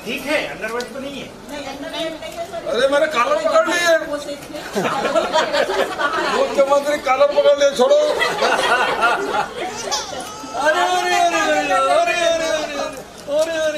ठीक है, अंडरवर्ड तो नहीं है। अरे मैंने काला पकड़ लिया, मुख्यमंत्री काला पकड़ लिया, छोड़ो। अरे अरे अरे अरे अरे अरे अरे